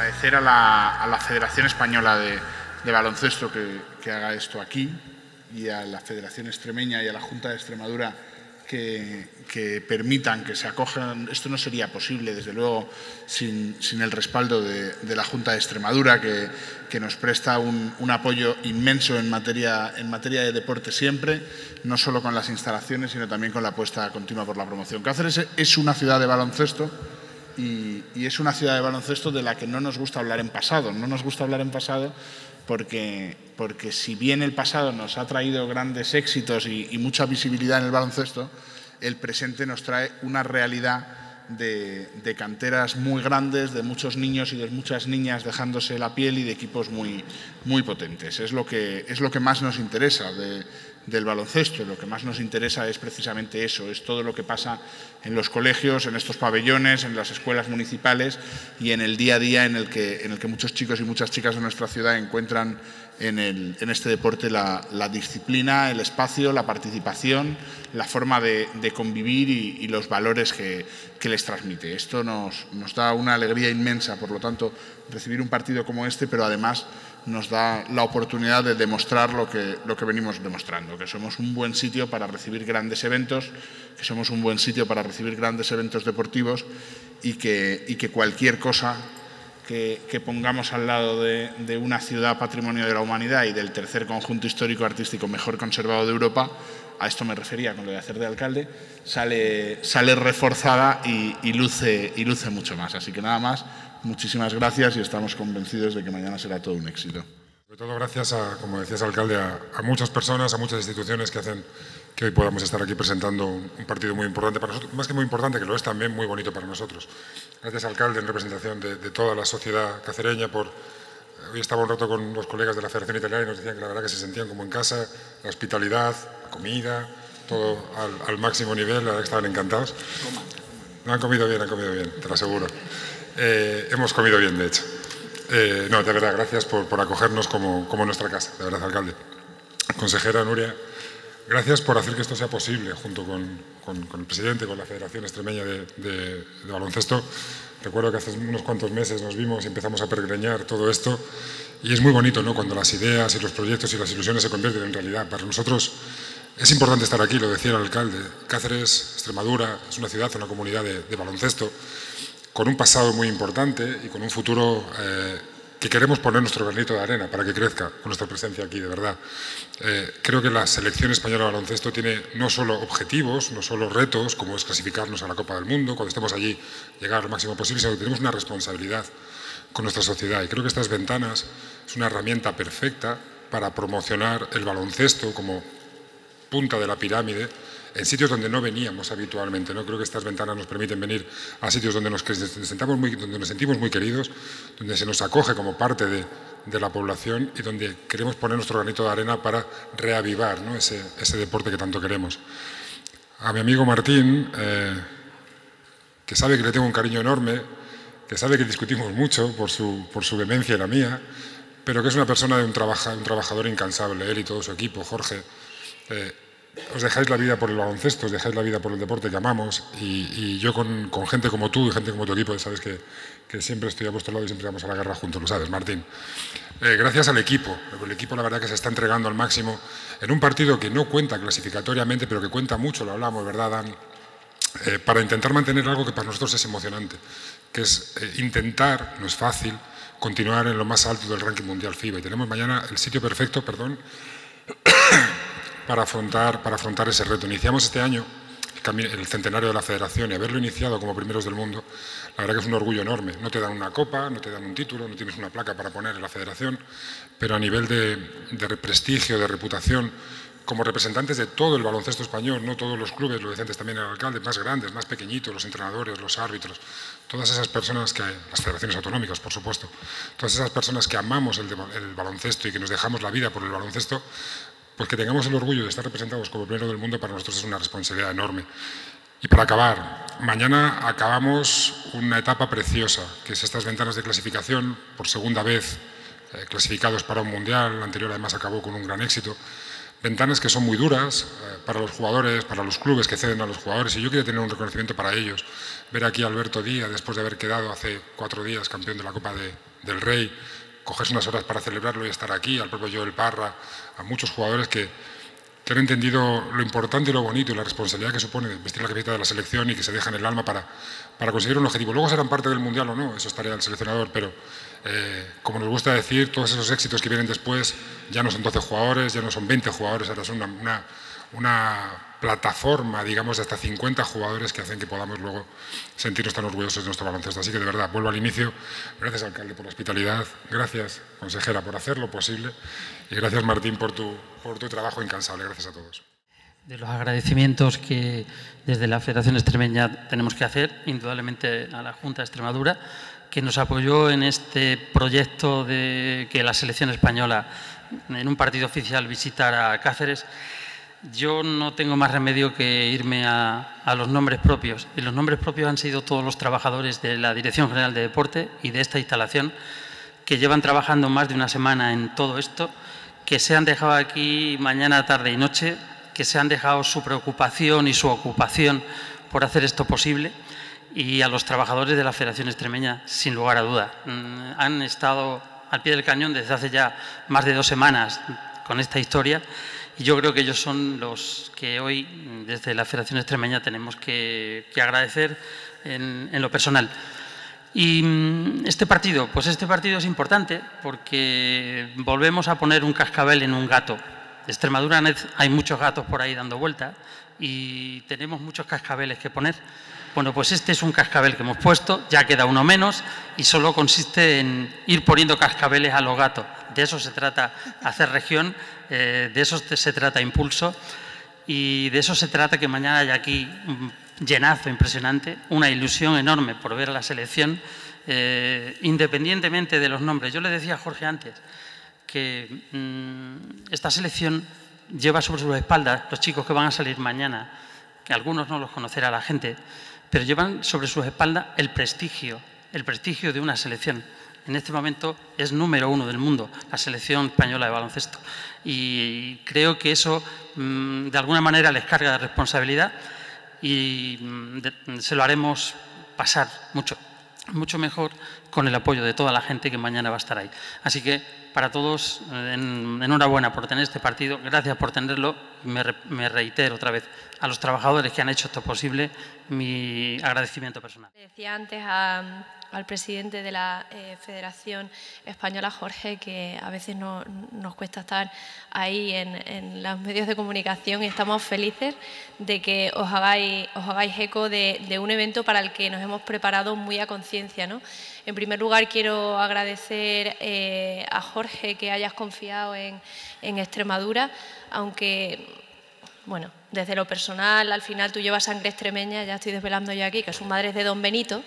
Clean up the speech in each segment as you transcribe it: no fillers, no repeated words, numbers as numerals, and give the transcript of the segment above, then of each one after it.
agradecer a la Federación Española de Baloncesto que haga esto aquí, y a la Federación Extremeña y a la Junta de Extremadura que permitan que se acojan. Esto no sería posible, desde luego, sin el respaldo de la Junta de Extremadura, que nos presta un apoyo inmenso en materia de deporte siempre, no solo con las instalaciones, sino también con la apuesta continua por la promoción. Cáceres es una ciudad de baloncesto y es una ciudad de baloncesto de la que no nos gusta hablar en pasado. No nos gusta hablar en pasado porque si bien el pasado nos ha traído grandes éxitos y mucha visibilidad en el baloncesto, el presente nos trae una realidad de canteras muy grandes, de muchos niños y de muchas niñas dejándose la piel y de equipos muy potentes. Es lo que más nos interesa del baloncesto. Lo que más nos interesa es precisamente eso, es todo lo que pasa en los colegios, en estos pabellones, en las escuelas municipales y en el día a día en el que muchos chicos y muchas chicas de nuestra ciudad encuentran en este deporte la disciplina, el espacio, la participación, la forma de convivir y los valores que les transmite. Esto nos da una alegría inmensa, por lo tanto, recibir un partido como este, pero además nos da la oportunidad de demostrar lo que venimos demostrando, que somos un buen sitio para recibir grandes eventos, que somos un buen sitio para recibir grandes eventos deportivos y que cualquier cosa que pongamos al lado de una ciudad patrimonio de la humanidad y del tercer conjunto histórico-artístico mejor conservado de Europa, a esto me refería con lo de hacer de alcalde, sale reforzada y luce mucho más. Así que nada más, muchísimas gracias y estamos convencidos de que mañana será todo un éxito. Sobre todo gracias como decías, alcalde, a muchas personas, a muchas instituciones que hacen que hoy podamos estar aquí presentando un partido muy importante para nosotros, más que muy importante, que lo es también muy bonito para nosotros. Gracias, alcalde, en representación de toda la sociedad cacereña. Hoy estaba un rato con los colegas de la Federación Italiana y nos decían que la verdad que se sentían como en casa, la hospitalidad, la comida, todo al máximo nivel, la verdad que estaban encantados. No, han comido bien, te lo aseguro. Hemos comido bien, de hecho. No, de verdad, gracias por acogernos como nuestra casa, de verdad, alcalde. Consejera Nuria, gracias por hacer que esto sea posible, junto con el presidente, con la Federación Extremeña de Baloncesto. Recuerdo que hace unos cuantos meses nos vimos y empezamos a peregrinar todo esto, y es muy bonito, ¿no?, cuando las ideas y los proyectos y las ilusiones se convierten en realidad. Para nosotros es importante estar aquí, lo decía el alcalde. Cáceres, Extremadura, es una ciudad, una comunidad de baloncesto, con un pasado muy importante y con un futuro que queremos poner nuestro granito de arena para que crezca con nuestra presencia aquí, de verdad. Creo que la selección española de baloncesto tiene no solo objetivos, no solo retos, como es clasificarnos a la Copa del Mundo, cuando estemos allí llegar lo máximo posible, sino que tenemos una responsabilidad con nuestra sociedad. Y creo que estas ventanas es una herramienta perfecta para promocionar el baloncesto como punta de la pirámide en sitios donde no veníamos habitualmente, ¿no? Creo que estas ventanas nos permiten venir a sitios donde nos sentimos muy queridos, donde se nos acoge como parte de la población y donde queremos poner nuestro granito de arena para reavivar, ¿no?, ese deporte que tanto queremos. A mi amigo Martín, que sabe que le tengo un cariño enorme, que sabe que discutimos mucho por su vehemencia y la mía, pero que es una persona un trabajador incansable, él y todo su equipo, Jorge. Os dejáis la vida por el baloncesto, os dejáis la vida por el deporte que amamos, y yo con gente como tú y gente como tu equipo, sabes que siempre estoy a vuestro lado y siempre vamos a la guerra juntos, lo sabes, Martín. Gracias al equipo. El equipo, la verdad, que se está entregando al máximo en un partido que no cuenta clasificatoriamente, pero que cuenta mucho, lo hablamos, ¿verdad, Dan? Para intentar mantener algo que para nosotros es emocionante, que es intentar, no es fácil, continuar en lo más alto del ranking mundial FIBA. Y tenemos mañana el sitio perfecto, para afrontar ese reto. Iniciamos este año el centenario de la Federación, y haberlo iniciado como primeros del mundo, la verdad que es un orgullo enorme. No te dan una copa, no te dan un título, no tienes una placa para poner en la Federación, pero a nivel de prestigio, de reputación, como representantes de todo el baloncesto español, no todos los clubes, lo decía antes también el alcalde, más grandes, más pequeñitos, los entrenadores, los árbitros, todas esas personas las federaciones autonómicas, por supuesto, todas esas personas que amamos el baloncesto y que nos dejamos la vida por el baloncesto, pues que tengamos el orgullo de estar representados como primero del mundo, para nosotros es una responsabilidad enorme. Y para acabar, mañana acabamos una etapa preciosa, que es estas ventanas de clasificación, por segunda vez clasificados para un mundial. La anterior además acabó con un gran éxito. Ventanas que son muy duras para los jugadores, para los clubes que ceden a los jugadores, y yo quiero tener un reconocimiento para ellos. Ver aquí a Alberto Díaz, después de haber quedado hace 4 días campeón de la Copa del Rey, cogerse unas horas para celebrarlo y estar aquí, al propio Joel Parra, a muchos jugadores que han entendido lo importante y lo bonito y la responsabilidad que supone vestir la camiseta de la selección y que se dejan el alma para conseguir un objetivo. Luego serán parte del Mundial o no, eso es tarea del seleccionador, pero como nos gusta decir, todos esos éxitos que vienen después ya no son 12 jugadores, ya no son 20 jugadores, ahora son una plataforma, digamos, de hasta 50 jugadores que hacen que podamos luego sentirnos tan orgullosos de nuestro baloncesto. Así que, de verdad, vuelvo al inicio. Gracias, alcalde, por la hospitalidad. Gracias, consejera, por hacer lo posible. Y gracias, Martín, por tu trabajo incansable. Gracias a todos. De los agradecimientos que desde la Federación Extremeña tenemos que hacer, indudablemente a la Junta de Extremadura, que nos apoyó en este proyecto de que la selección española en un partido oficial visitara Cáceres. Yo no tengo más remedio que irme a los nombres propios. Y los nombres propios han sido todos los trabajadores de la Dirección General de Deporte y de esta instalación, que llevan trabajando más de una semana en todo esto, que se han dejado aquí mañana, tarde y noche, que se han dejado su preocupación y su ocupación por hacer esto posible. Y a los trabajadores de la Federación Extremeña, sin lugar a duda. Han estado al pie del cañón desde hace ya más de 2 semanas con esta historia. Y yo creo que ellos son los que hoy, desde la Federación Extremeña, tenemos que agradecer en lo personal. Y este partido, pues este partido es importante porque volvemos a poner un cascabel en un gato. De Extremadura hay muchos gatos por ahí dando vuelta y tenemos muchos cascabeles que poner. Bueno, pues este es un cascabel que hemos puesto, ya queda uno menos y solo consiste en ir poniendo cascabeles a los gatos. De eso se trata hacer región, de eso se trata impulso y de eso se trata que mañana haya aquí un llenazo impresionante, una ilusión enorme por ver a la selección, independientemente de los nombres. Yo le decía a Jorge antes que esta selección lleva sobre sus espaldas, los chicos que van a salir mañana, que algunos no los conocerá la gente, pero llevan sobre sus espaldas el prestigio de una selección. En este momento es número 1 del mundo, la selección española de baloncesto. Y creo que eso, de alguna manera, les carga de responsabilidad y se lo haremos pasar mucho mejor con el apoyo de toda la gente que mañana va a estar ahí. Así que, para todos, enhorabuena por tener este partido, gracias por tenerlo. Me reitero otra vez a los trabajadores que han hecho esto posible, mi agradecimiento personal. Decía antes al presidente de la Federación Española, Jorge, que a veces nos cuesta estar ahí en los medios de comunicación y estamos felices de que os hagáis eco de un evento para el que nos hemos preparado muy a conciencia, ¿no? En primer lugar, quiero agradecer a Jorge que hayas confiado en Extremadura, aunque, bueno, desde lo personal, al final tú llevas sangre extremeña, ya estoy desvelando yo aquí, que su madre es de Don Benito,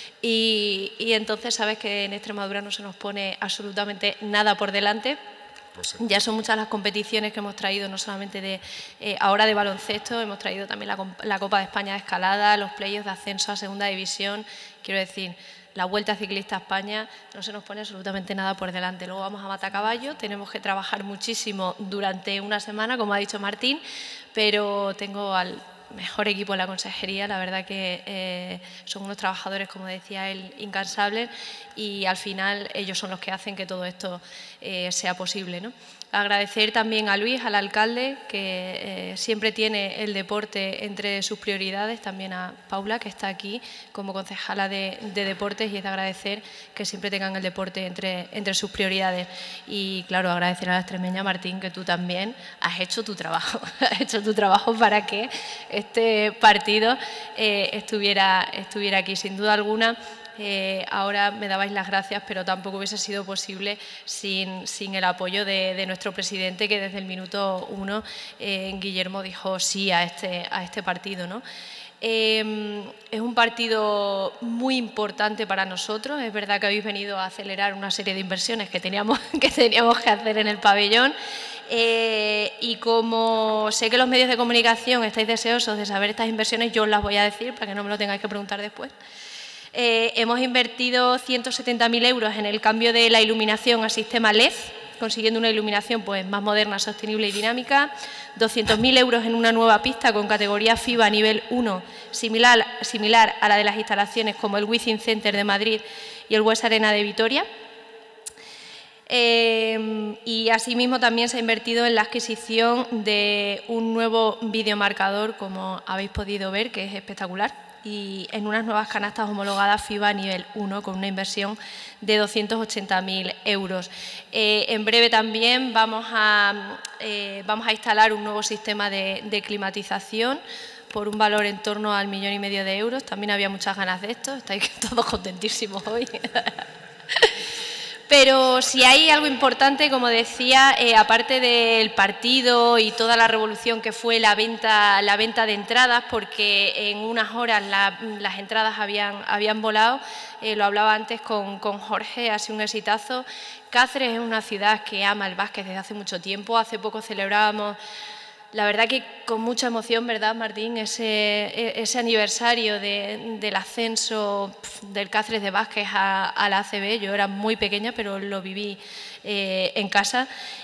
y entonces sabes que en Extremadura no se nos pone absolutamente nada por delante. Ya son muchas las competiciones que hemos traído, no solamente ahora de baloncesto, hemos traído también la Copa de España de escalada, los playoffs de ascenso a segunda división, quiero decir, la Vuelta Ciclista a España, no se nos pone absolutamente nada por delante. Luego vamos a Matacaballo, tenemos que trabajar muchísimo durante una semana, como ha dicho Martín, pero tengo al mejor equipo en la consejería, la verdad que son unos trabajadores, como decía él, incansables y al final ellos son los que hacen que todo esto sea posible, ¿no? Agradecer también a Luis, al alcalde, que siempre tiene el deporte entre sus prioridades, también a Paula, que está aquí como concejala de deportes y es de agradecer que siempre tengan el deporte entre sus prioridades. Y claro, agradecer a la extremeña, Martín, que tú también has hecho tu trabajo, para que este partido estuviera aquí, sin duda alguna. Ahora me dabais las gracias, pero tampoco hubiese sido posible sin el apoyo de nuestro presidente, que desde el minuto 1, Guillermo, dijo sí a este partido, ¿no? Es un partido muy importante para nosotros. Es verdad que habéis venido a acelerar una serie de inversiones que teníamos que hacer en el pabellón. Y como sé que los medios de comunicación estáis deseosos de saber estas inversiones, yo os las voy a decir para que no me lo tengáis que preguntar después. Hemos invertido 170.000 euros en el cambio de la iluminación a sistema LED, consiguiendo una iluminación pues, más moderna, sostenible y dinámica, 200.000 euros en una nueva pista con categoría FIBA nivel 1, similar a la de las instalaciones como el Wizzing Center de Madrid y el Bues Arena de Vitoria. Y asimismo también se ha invertido en la adquisición de un nuevo videomarcador, como habéis podido ver, que es espectacular, y en unas nuevas canastas homologadas FIBA nivel 1 con una inversión de 280.000 euros. En breve también vamos a instalar un nuevo sistema de climatización por un valor en torno al 1,5 millones de euros. También había muchas ganas de esto, estáis todos contentísimos hoy. Pero si hay algo importante, como decía, aparte del partido y toda la revolución que fue la venta de entradas, porque en unas horas las entradas habían volado, lo hablaba antes con Jorge, ha sido un exitazo. Cáceres es una ciudad que ama el básquet desde hace mucho tiempo. Hace poco celebrábamos, la verdad que con mucha emoción, ¿verdad, Martín?, ese aniversario del ascenso del Cáceres de básquet a la ACB. Yo era muy pequeña, pero lo viví en casa.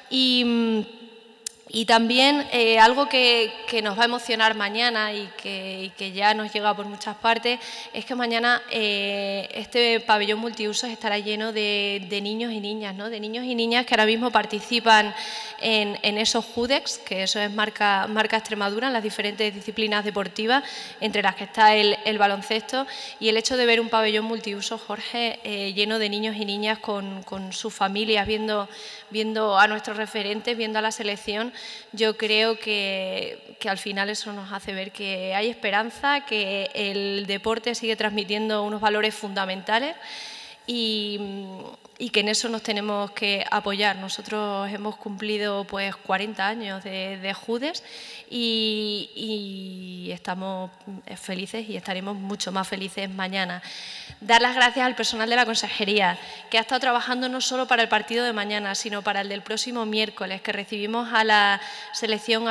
Y también algo que nos va a emocionar mañana y que ya nos llega por muchas partes es que mañana este pabellón multiusos estará lleno de niños y niñas, ¿no? De niños y niñas que ahora mismo participan en esos JUDEX, que eso es marca Extremadura, en las diferentes disciplinas deportivas, entre las que está el baloncesto. Y el hecho de ver un pabellón multiusos, Jorge, lleno de niños y niñas con sus familias, viendo a nuestros referentes, viendo a la selección, yo creo que al final eso nos hace ver que hay esperanza, que el deporte sigue transmitiendo unos valores fundamentales y que en eso nos tenemos que apoyar. Nosotros hemos cumplido pues 40 años de JUDES y estamos felices y estaremos mucho más felices mañana. Dar las gracias al personal de la consejería, que ha estado trabajando no solo para el partido de mañana, sino para el del próximo miércoles, que recibimos a la selección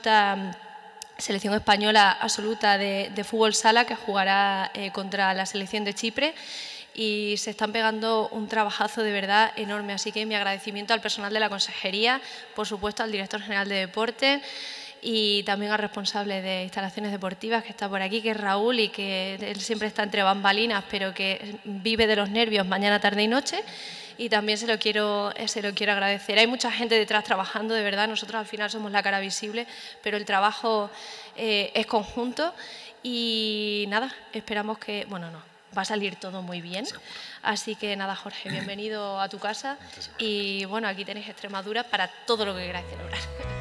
española absoluta de fútbol sala, que jugará contra la selección de Chipre. Y se están pegando un trabajazo de verdad enorme. Así que mi agradecimiento al personal de la consejería, por supuesto al director general de deportes y también al responsable de instalaciones deportivas que está por aquí, que es Raúl, y que él siempre está entre bambalinas, pero que vive de los nervios mañana, tarde y noche. Y también se lo quiero agradecer. Hay mucha gente detrás trabajando, de verdad. Nosotros al final somos la cara visible, pero el trabajo es conjunto. Y nada, esperamos que... Bueno, no. Va a salir todo muy bien. Así que nada, Jorge, bienvenido a tu casa. Y bueno, aquí tenéis Extremadura para todo lo que queráis celebrar.